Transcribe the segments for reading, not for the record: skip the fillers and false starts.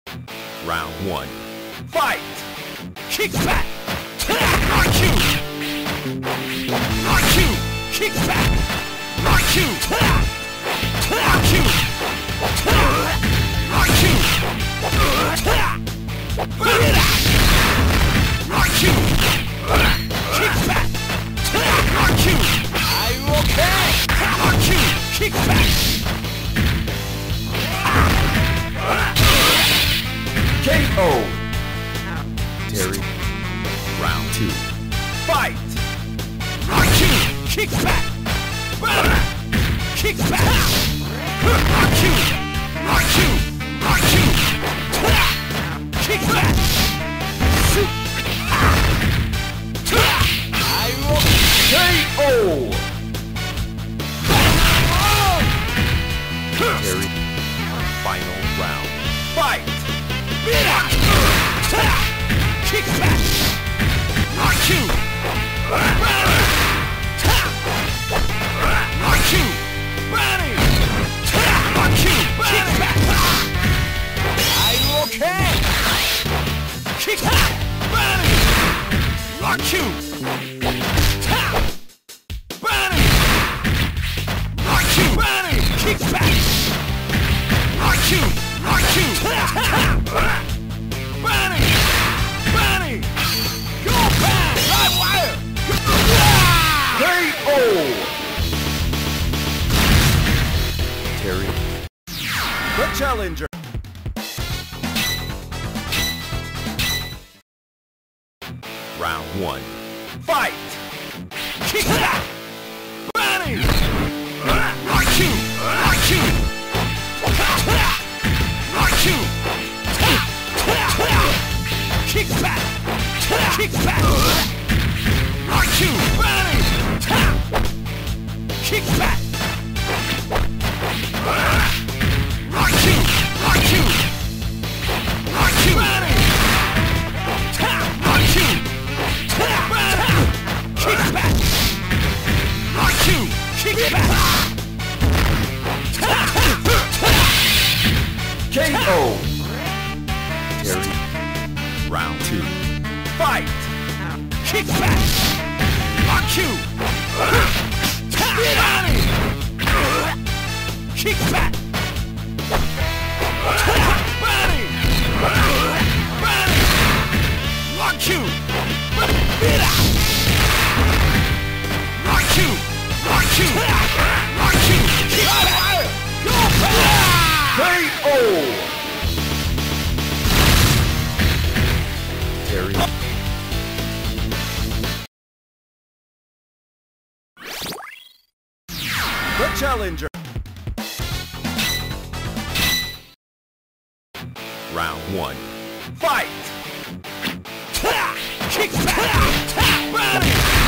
Round 1. Fight! Kick back! Rock you! Rock you! Kick back! Rock you! Rock you! Rock you! Rock you! Kick back! Rock you! Are you okay? Rock you! Kick back! KO! Terry. Round 2. Fight! Rock you! Kick back! Kick back! Rock you! Rock you! Rock you! Kick back! KO! Terry. Final round. Fight! Kick back! Rock you! Rock you! Rock you! Kick back! Are you okay? Kick back! Rock you! Rock you! Kick back! Rock you! Rock you! Go back! Live wire! KO! Terry. The challenger. Round 1. Fight! Kick back! Rock you! Rock you! Rock you! Kick back! Kick back! Rock you! Kick back! Rock you! Rock you! Rock you! Rock you! Kick back! Rock you! Kick back! KO! Terry. Round 2. Fight! Kick back! Rock you! Kick back! Rock you! Rock you! Rock you! Rock you! Kick back! Go back! KO! Terry. The challenger. Round 1. Fight! Kick back! Rock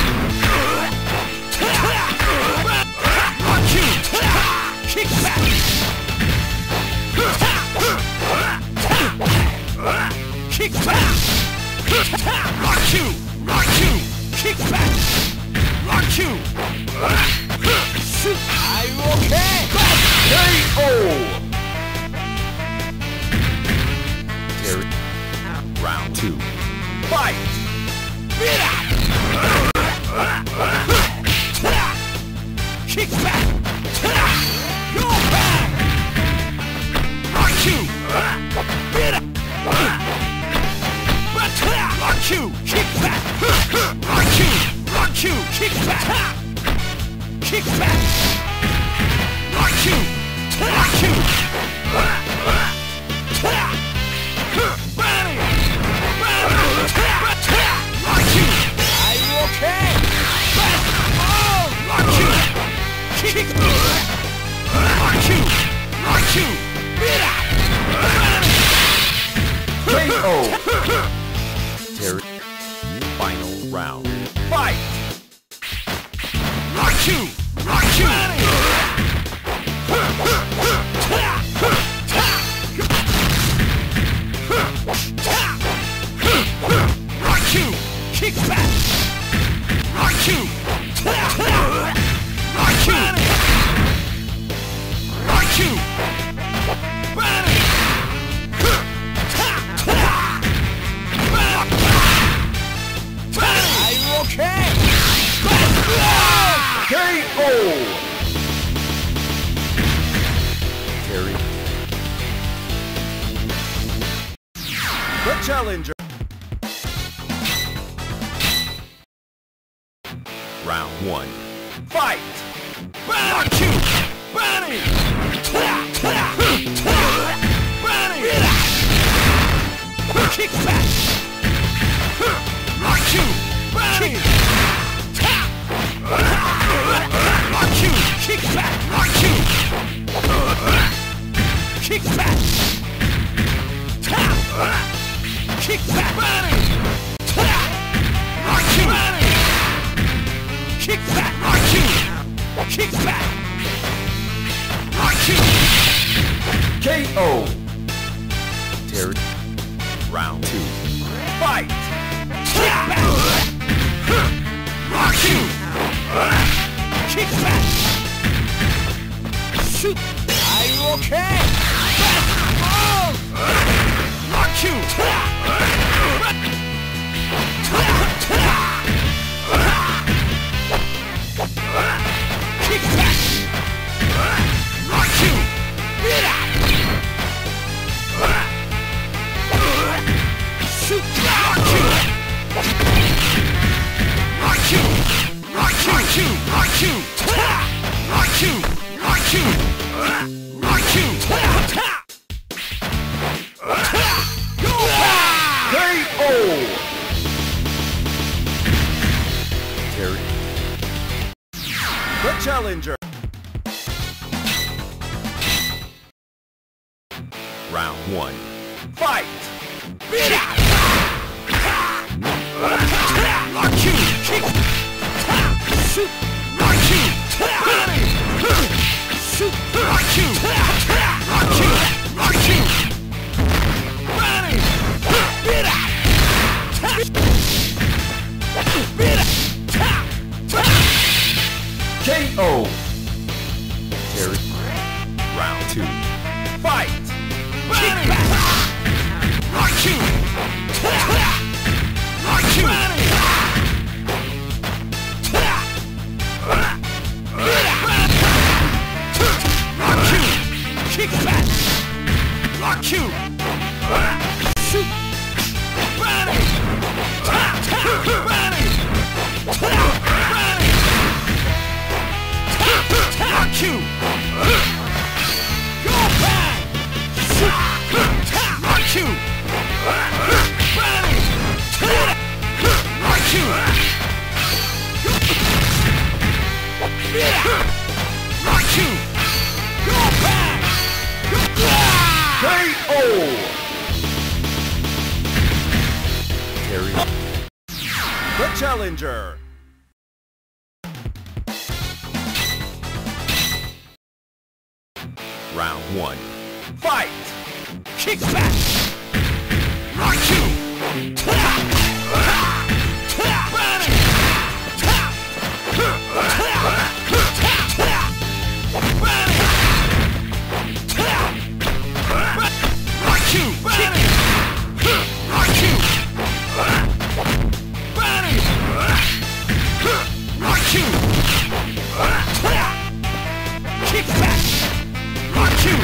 you! Kick back! Kick back! Rock you! Rock you! Kick back! Rock you! Are you okay? KO! Terry. Round 2. Fight! Kick back! Go back! Rock you! Rock you! Kick back! Rock you! Rock you! Kick back! Kick back! Rock you! Rock you! Rock you! Are you okay? Rock you! Kick! Rock you! Rock you! KO! Terry. Final round. Fight! Rock you! Rock you! Rock you! Kick back! Rock you! Rock you! Rock you! challenger. Round 1. Fight! Rock you! Bunny! Bunny! Kick back! Rock you! Bunny! Rock you! Kick back! Rock you! Kick back! Kick back! Bunny! Rock you! Bunny! Kick back! Rock you! Kick back! Rock you! KO. Terry. Round 2. Fight! Kick back! Rock you! Kick back! Shoot! Are you okay? Oh! Rock you! Kick back! Rock you! Shoot! Rock you! Rock you! Rock you! Rock you! Rock you! Rock you! Rock you! Go back! KO. Terry. The challenger. Round 1. Fight! Rock you! Kick! Shoot! Rock you! Bunny! Shoot! Rock you! Rock you! Rock you! Bunny! KO. Terry. Round 2. Fight! Bunny! Rock you! Rock you! Rock you! Kick back! Rock you! Shoot! Bunny! Bunny! Bunny! Rock you! Go back! Shoot! Rock you! Bunny! Rock you! Rock you! Go back! KO. Terry. The challenger. Round 1. Fight! Kick back! Rock you! Bunny! Bunny! Rock you! Bunny! Rock you! Bunny! Rock you! Kick back! Rock you!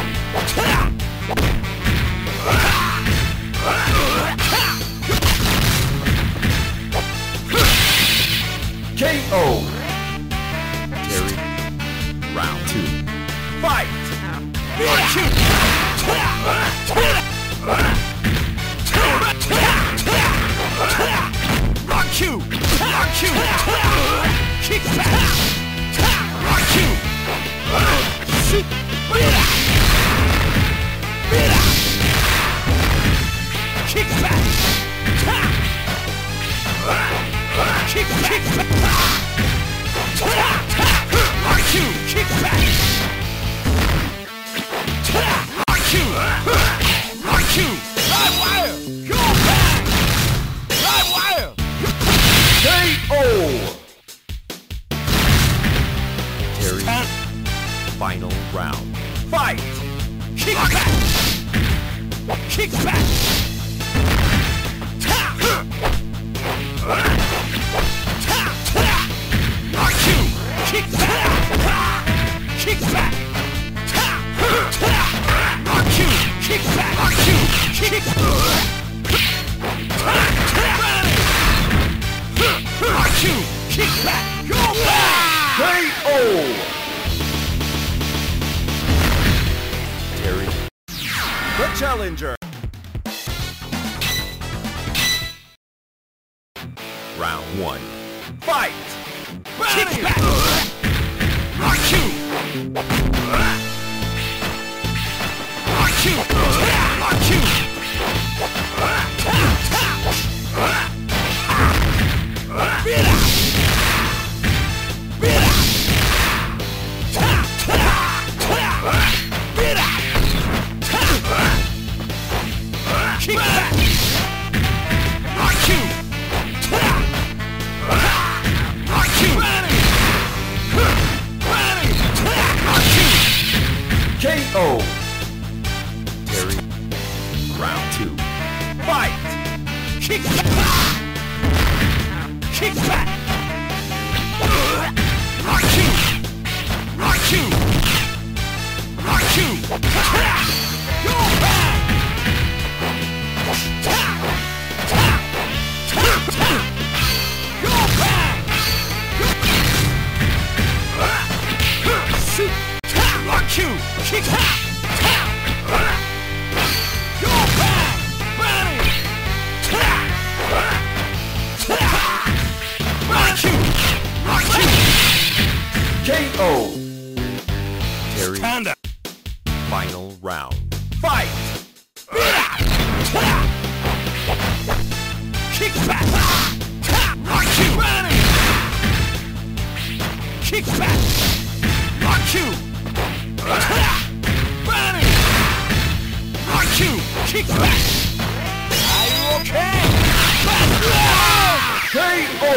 KO. Terry. Round 2. Fight! Rock you! Rock you! Rock you! Kick back! Rock you! Shoot! Kick back! Kick back! Rock you! Kick back! Rock you! Rock you! Live wire! Go back! Live wire! KO. Terry. Final round. Fight! Kick back! Kick back! Rock you! Kick back! Kick back! Rock you! Kick back! Rock you! Kick back! challenger. Round 1. Fight! Kick back! Rock you! Rock you! Rock you! Beat up! Beat up! Beat up! Kick back! Rock you! Rock you! Rock you! KO! Terry. Round 2. Fight! Kick back! Kick back! Rock you! Rock you! Rock you! Go back! Go back! Shoot! Rock you! Kick back! Go back! Ready! Rock you! Rock you! KO! Terry. Stand up! Final round. Fight! Kick back! Rock you! Ready! Kick back! Rock you! Ready! Rock you! Kick back! Are you okay? KO!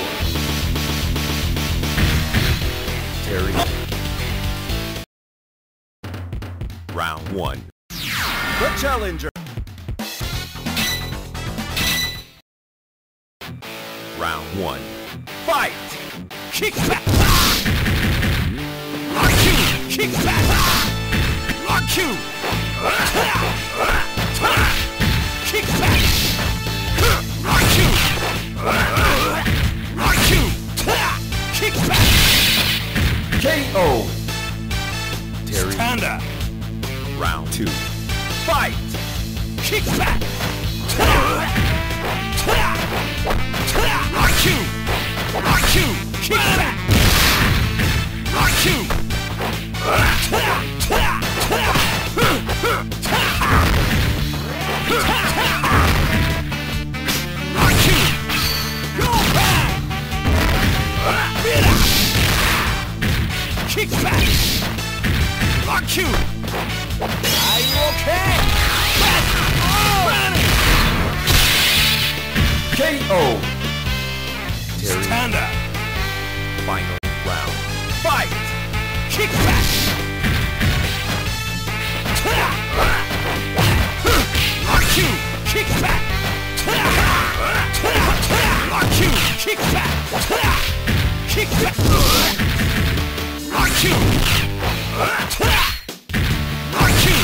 Terry. Round 1. The challenger. Round 1. Fight! Kick back! Rock you! Kick back! Rock you! Kick back! Rock you! Rock you! Kick back! KO! Terry. Stand up! Round 2. Fight! Kick back! Rock you! Rock you! Kick back! Rock you! Rock you! Go back! Beat up! Kick back! Rock you! Are you okay? Ready! KO! Terry. Stand up! Final round. Fight! Kick back! Rock you! Kick back! Rock you! Kick back! Kick back! Rock you! Rock you!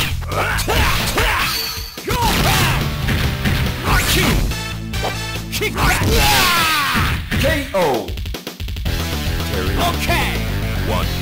Go back! Rock you! Kick back! KO! Terry. Okay! 1.